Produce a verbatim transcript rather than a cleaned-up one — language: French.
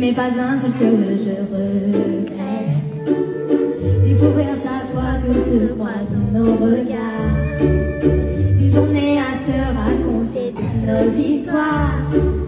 mais pas un seul que je regrette. Découvrir chaque fois que se croisent nos regards, des journées à se raconter toutes nos histoires.